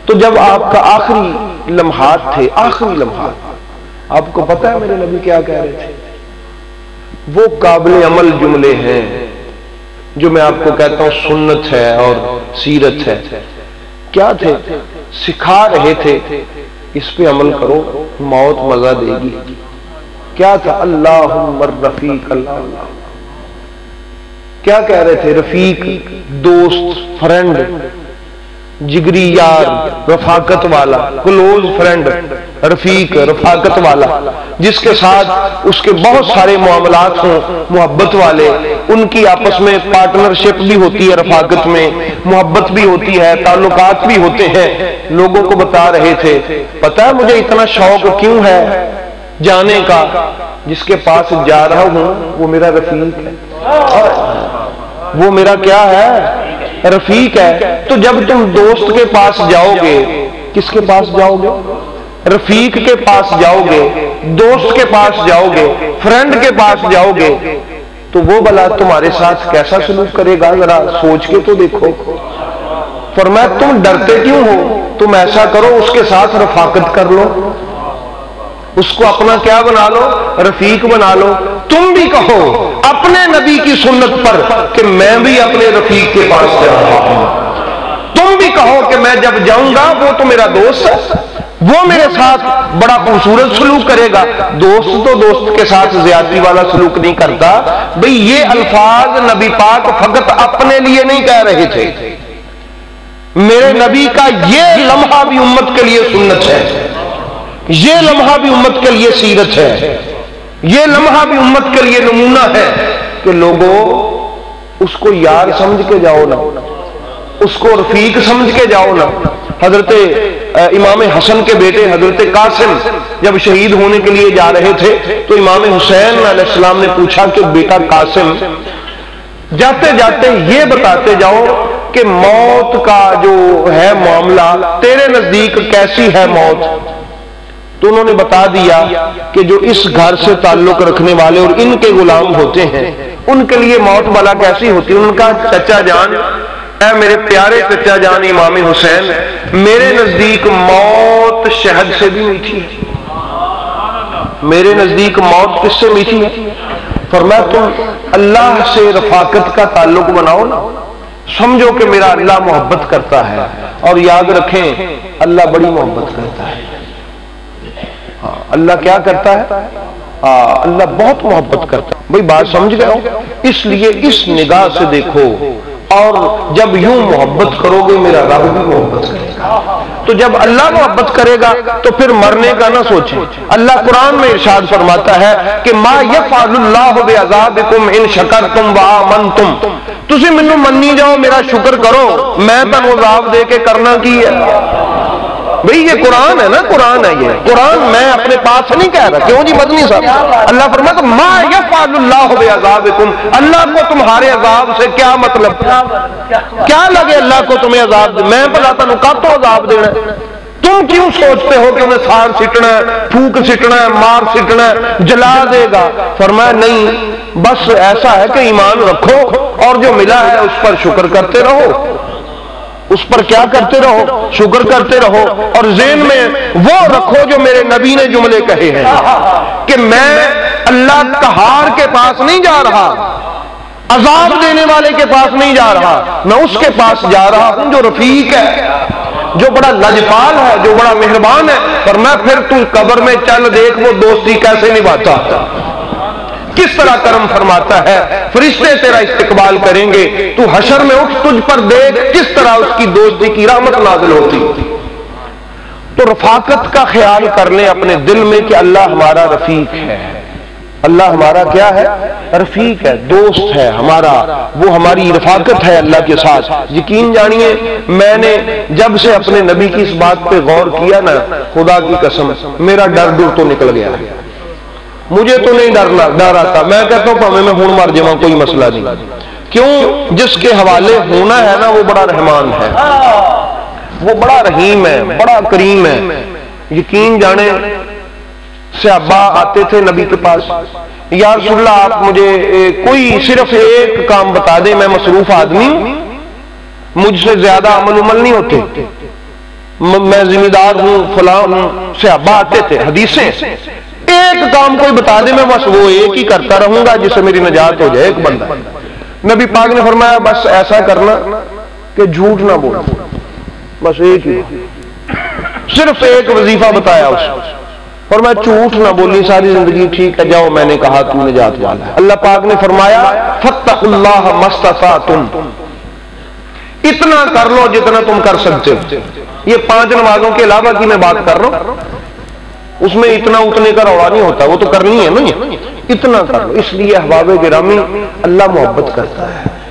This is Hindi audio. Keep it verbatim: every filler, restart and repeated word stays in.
तो जब आपका आखिरी लम्हात थे, आखिरी लम्हात, आपको पता है मेरे नबी क्या कह रहे थे? वो काबिल अमल जुमले हैं जो मैं आपको कहता हूं सुन्नत है और सीरत है। क्या थे? सिखा रहे थे इस पे अमल करो, मौत मजा देगी। क्या था? अल्लाहुम्मा रफीक अल्लाह। क्या कह रहे थे? रफीक, दोस्त, फ्रेंड, जिगरी यार, रफाकत वाला, क्लोज फ्रेंड, रफीक, रफाकत वाला, जिसके साथ उसके बहुत सारे मामलात हों, मोहब्बत वाले, उनकी आपस में पार्टनरशिप भी होती है, रफाकत में मोहब्बत भी होती है, ताल्लुकात भी होते हैं। लोगों को बता रहे थे, पता है मुझे इतना शौक क्यों है जाने का? जिसके पास जा रहा हूं वो मेरा रफीक है, वो मेरा क्या है? रफीक है। तो जब तुम दोस्त के पास जाओगे, किसके पास जाओगे? रफीक के पास जाओगे, दोस्त के पास जाओगे, फ्रेंड के पास जाओगे, तो वो भला तुम्हारे साथ कैसा सलूक करेगा? जरा सोच के तो देखो। फरमाया तुम डरते क्यों हो? तुम ऐसा करो, उसके साथ रफाकत कर लो, उसको अपना क्या बना लो? रफीक बना लो। तुम भी कहो अपने नबी की सुन्नत पर कि मैं भी अपने रफीक के पास जा रहा हूं। तुम भी कहो कि मैं जब जाऊंगा वो तो मेरा दोस्त है, वो मेरे साथ बड़ा खूबसूरत सलूक करेगा। दोस्त तो दोस्त के साथ ज्यादती वाला सलूक नहीं करता। भाई ये अल्फाज नबी पाक फकत अपने लिए नहीं कह रहे थे, मेरे नबी का ये लम्हा भी उम्मत के लिए सुन्नत है, ये लम्हा भी उम्मत के लिए सीरत है, ये लम्हा भी उम्मत के लिए नमूना है कि लोगों उसको यार समझ के जाओ ना, उसको रफीक समझ के जाओ ना। हजरत इमाम हसन के बेटे हजरत कासिम जब शहीद होने के लिए जा रहे थे तो इमाम हुसैन अलैहिस्सलाम ने पूछा कि बेटा कासिम, जाते जाते ये बताते जाओ कि मौत का जो है मामला तेरे नजदीक कैसी है मौत? तो उन्होंने बता दिया कि जो इस घर से ताल्लुक रखने वाले और इनके गुलाम होते हैं उनके लिए मौत भला कैसी होती है। उनका चचा जान, ऐ मेरे प्यारे चचा जान इमाम हुसैन, मेरे नजदीक मौत शहद से भी मीठी है, मेरे नजदीक मौत किससे मीठी है? फरमाया तुम अल्लाह से रफाकत का ताल्लुक बनाओ ना, समझो कि मेरा अल्लाह मोहब्बत करता है। और याद रखें अल्लाह बड़ी मोहब्बत करता है। हाँ, अल्लाह क्या करता है? हाँ, अल्लाह बहुत मोहब्बत करता है। भाई बात समझ गए हो? इसलिए इस निगाह से देखो, और जब यूं मोहब्बत करोगे मेरा रब भी मोहब्बत करेगा। तो जब अल्लाह मोहब्बत करेगा तो फिर मरने का ना सोचें। अल्लाह कुरान में इरशाद फरमाता है कि मा यफ़अलुल्लाहु बिअज़ाबिकुम इन शकरतुम व आमनतुम, तुसी मैनू मन्नी जाओ, मेरा शुक्र करो, मैं तुहानू अज़ाब दे के करना की है। भाई ये कुरान है ना, कुरान है ये, कुरान मैं अपने पास से नहीं कह रहा। क्यों जी मदनी साहब? अल्लाह फरमाता है मा यफ़अलुल्लाहु बिअज़ाबिकुम, अल्लाह को तुम्हारे अजाब से क्या मतलब? क्या लगे अल्लाह को तुम्हें अजाब? मैं भला तुहानू कातों अजाब देना? तुम क्यों सोचते हो कि उन्हें सार सिटना है, फूक सिटना है, मार सिटना है, जला देगा? फरमाया नहीं, बस ऐसा है कि ईमान रखो और जो मिला है उस पर शुक्र करते रहो, उस पर क्या करते रहो? शुक्र करते रहो। और ज़हन में वो रखो जो मेरे नबी ने जुमले कहे हैं कि मैं अल्लाह कहार के पास नहीं जा रहा, अजाब देने वाले के पास नहीं जा रहा, मैं उसके पास जा रहा हूं जो रफीक है, जो बड़ा लजपाल है, जो बड़ा मेहरबान है। पर मैं फिर तू कब्र में चल देख वो दोस्ती कैसे निभाता, किस तरह करम फरमाता है, फरिश्ते तेरा इस्तिकबाल करेंगे, तू हशर में उठ, तुझ पर देख किस तरह उसकी दोस्ती की रहमत नाज़िल होती। तो रफाकत का ख्याल कर लें अपने दिल में कि अल्लाह हमारा रफीक है, अल्लाह हमारा क्या है? रफीक है, दोस्त है हमारा, वो हमारी रफाकत है अल्लाह के साथ। यकीन जानिए मैंने जब से अपने नबी की इस बात पे गौर किया ना, खुदा की कसम मेरा डर दूर तो निकल गया है। मुझे तो नहीं डरना, डर आता, मैं कहता हूं भावे मैं हूं मर जावा कोई मसला नहीं। क्यों? जिसके हवाले होना है ना वो बड़ा रहमान है, वो बड़ा रहीम है, बड़ा करीम है। यकीन जाने सहाबा आते थे नबी के पास, या रसूलल्लाह आप मुझे ए, कोई सिर्फ एक काम बता दें, मैं मसरूफ आदमी हूं, मुझसे ज्यादा अमल उमल नहीं होते, मैं जिम्मेदार हूं, फलां हूं, सहाबा आते थे, हदीसें। एक काम कोई बता दे, मैं बस वो एक ही करता रहूंगा जिससे मेरी निजात हो जाए। एक बंदा, नबी पाक ने फरमाया बस ऐसा करना कि झूठ ना बोल, बस एक ही, सिर्फ एक वजीफा बताया उसको, और मैं झूठ ना बोली, सारी जिंदगी ठीक है, जाओ मैंने कहा तू निजात वाला है। अल्लाह पाक ने फरमाया फत्तकुल्लाह मस्ततातुम, इतना कर लो जितना तुम कर सकते हो। ये पांच नमाजों के अलावा की मैं बात कर रहा हूं, उसमें इतना उतने का रौला नहीं होता, वो तो करनी है ना, इतना कर लो। इसलिए अहबाब गिरामी, अल्लाह मोहब्बत करता है।